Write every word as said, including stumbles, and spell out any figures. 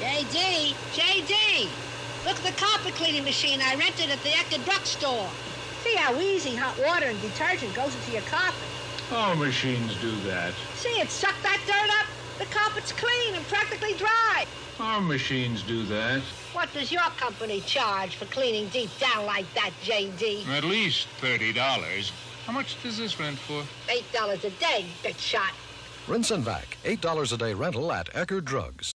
J D, J D, look at the carpet cleaning machine I rented at the Eckerd drugstore. See how easy hot water and detergent goes into your carpet. All machines do that. See it suck that dirt up? The carpet's clean and practically dry. Our machines do that. What does your company charge for cleaning deep down like that, J D? At least thirty dollars. How much does this rent for? Eight dollars a day, big shot. Rinse and Vac, eight dollars a day rental at Eckerd Drugs.